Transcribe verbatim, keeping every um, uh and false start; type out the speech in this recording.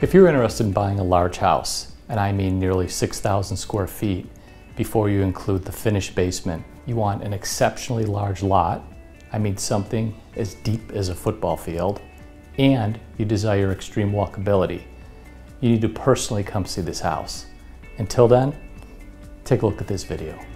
If you're interested in buying a large house, and I mean nearly six thousand square feet, before you include the finished basement, you want an exceptionally large lot, I mean something as deep as a football field, and you desire extreme walkability, you need to personally come see this house. Until then, take a look at this video.